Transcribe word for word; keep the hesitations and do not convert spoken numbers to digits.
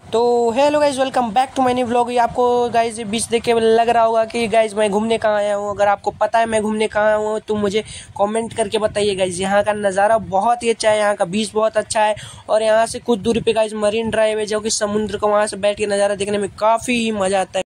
तो hello guys, welcome back to my new vlog. आपको guys beach देख के लग रहा होगा कि गाइज मैं घूमने कहाँ आया हूँ। अगर आपको पता है मैं घूमने कहाँ आया हूँ तो मुझे कमेंट करके बताइए गाइज। यहाँ का नज़ारा बहुत ही अच्छा है, यहाँ का बीच बहुत अच्छा है और यहाँ से कुछ दूरी पे गाइज मरीन ड्राइव है जो कि समुद्र को वहाँ से बैठ के नज़ारा देखने में काफ़ी मज़ा आता है।